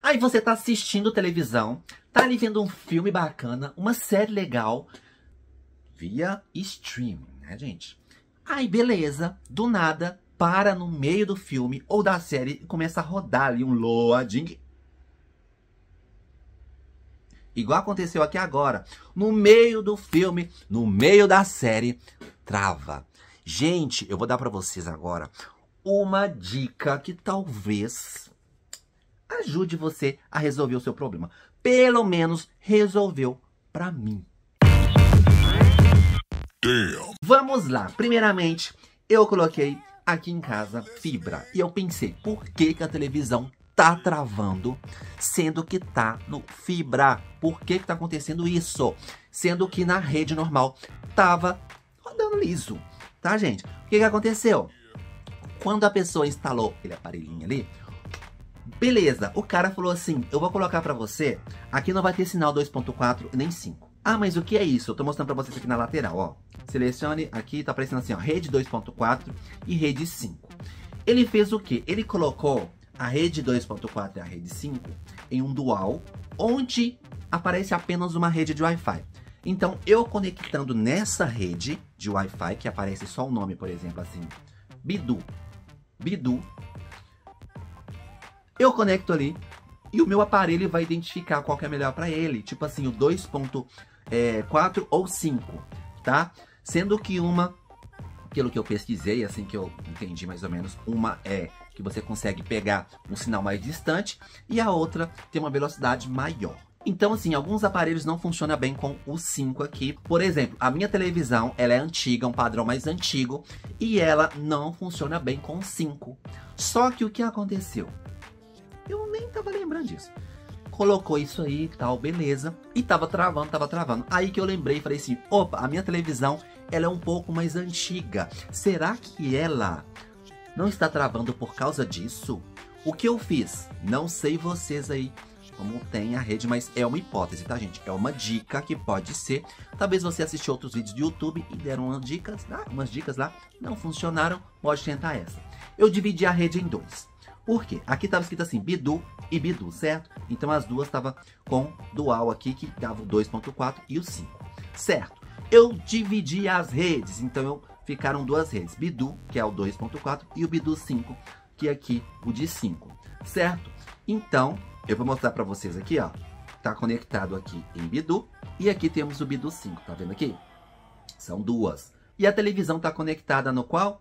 Aí você tá assistindo televisão, tá ali vendo um filme bacana, uma série legal, via streaming, né, gente? Aí, beleza, do nada, para no meio do filme ou da série e começa a rodar ali um loading. Igual aconteceu aqui agora. No meio do filme, no meio da série, trava. Gente, eu vou dar pra vocês agora uma dica que talvez ajude você a resolver o seu problema. Pelo menos resolveu pra mim. Damn. Vamos lá. Primeiramente, eu coloquei aqui em casa fibra. E eu pensei, por que a televisão tá travando, sendo que tá no fibra? Por que tá acontecendo isso? Sendo que na rede normal tava rodando liso, tá, gente? O que aconteceu? Quando a pessoa instalou aquele aparelhinho ali, beleza, o cara falou assim, eu vou colocar pra você, aqui não vai ter sinal 2.4 nem 5. Ah, mas o que é isso? Eu tô mostrando pra vocês aqui na lateral, ó. Selecione aqui, tá aparecendo assim, ó, rede 2.4 e rede 5. Ele fez o quê? Ele colocou a rede 2.4 e a rede 5 em um dual, onde aparece apenas uma rede de Wi-Fi. Então, eu conectando nessa rede de Wi-Fi, que aparece só o nome, por exemplo, assim, Bidu, eu conecto ali e o meu aparelho vai identificar qual que é melhor para ele. Tipo assim, o 2.4 ou 5, tá? Sendo que uma, pelo que eu pesquisei, assim que eu entendi mais ou menos, uma é que você consegue pegar um sinal mais distante e a outra tem uma velocidade maior. Então, assim, alguns aparelhos não funcionam bem com o 5 aqui. Por exemplo, a minha televisão, ela é antiga, um padrão mais antigo, e ela não funciona bem com o 5. Só que o que aconteceu? Eu nem tava lembrando disso. Colocou isso aí e tal, beleza. E tava travando. Aí que eu lembrei e falei assim, opa, a minha televisão, ela é um pouco mais antiga. Será que ela não está travando por causa disso? O que eu fiz? Não sei vocês aí como tem a rede, mas é uma hipótese, tá, gente? É uma dica que pode ser. Talvez você assistiu outros vídeos do YouTube e deram umas dicas lá, não funcionaram, pode tentar essa. Eu dividi a rede em dois. Por quê? Aqui estava escrito assim, Bidu e Bidu, certo? Então as duas estavam com dual aqui, que dava o 2.4 e o 5, certo? Eu dividi as redes, então ficaram duas redes. Bidu, que é o 2.4, e o Bidu 5, que é aqui o de 5, certo? Então, eu vou mostrar para vocês aqui, ó. Tá conectado aqui em Bidu, e aqui temos o Bidu 5, tá vendo aqui? São duas. E a televisão tá conectada no qual?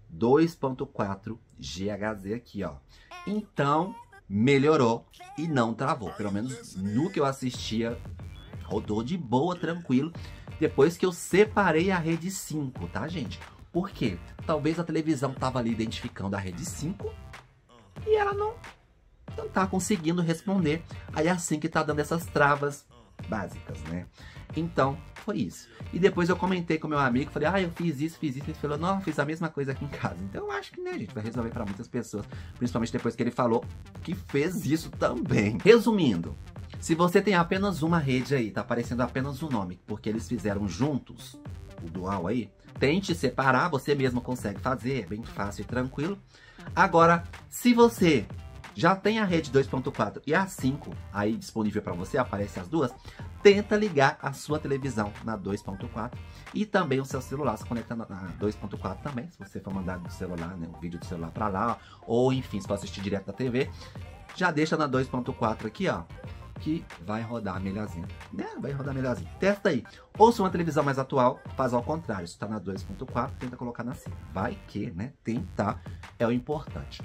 2.4 GHz aqui, ó. Então, melhorou e não travou. Pelo menos no que eu assistia, rodou de boa, tranquilo. Depois que eu separei a rede 5, tá, gente? Por quê? Talvez a televisão tava ali identificando a rede 5 e ela não tá conseguindo responder. Aí é assim que tá dando essas travas básicas, né? Então, foi isso. E depois eu comentei com meu amigo, falei, ah, eu fiz isso. Ele falou, não, eu fiz a mesma coisa aqui em casa. Então eu acho que, né, gente, vai resolver para muitas pessoas. Principalmente depois que ele falou que fez isso também. Resumindo, se você tem apenas uma rede aí, tá aparecendo apenas o nome, porque eles fizeram juntos, o dual aí, tente separar, você mesmo consegue fazer, é bem fácil e tranquilo. Agora, se você já tem a rede 2.4 e a 5 aí disponível para você, aparece as duas, tenta ligar a sua televisão na 2.4 e também o seu celular se conecta na 2.4 também, se você for mandar do celular, né, um vídeo do celular para lá, ou enfim, se for assistir direto da TV, já deixa na 2.4 aqui, ó, que vai rodar melhorzinho, né? Vai rodar melhorzinho. Testa aí. Ou se uma televisão mais atual, faz ao contrário. Se tá na 2.4, tenta colocar na 5. Vai que, né? Tentar é o importante.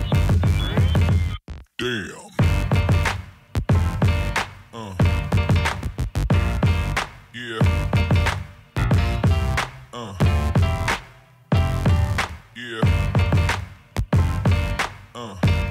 Damn. Yeah. Yeah.